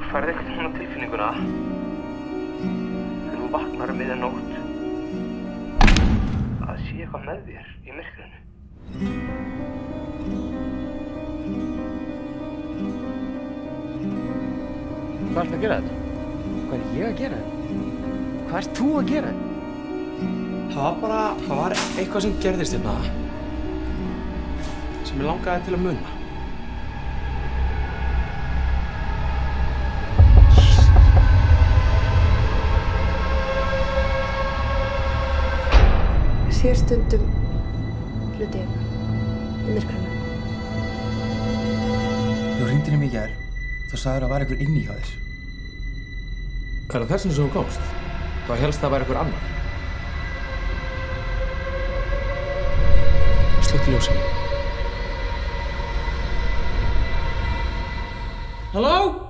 Færðu eitthvað svona tilfinninguna þegar þú vaknar um miðja nótt að sé eitthvað með þér í myrkrinu? Hvað ertu að gera þetta? Hvað er ég að gera þetta? Hvað ert þú að gera þetta? Það var eitthvað sem gerðist hérna sem ég langaði til að muna. Ég sé stundum hluti í myrkrinu. Þú hringdir í mig í gær. Þú sagðir að það var einhver inni hjá þér. Er það þessum sem þú komst? Þú hélst það var einhver annar. Slökktu ljósið. Halló?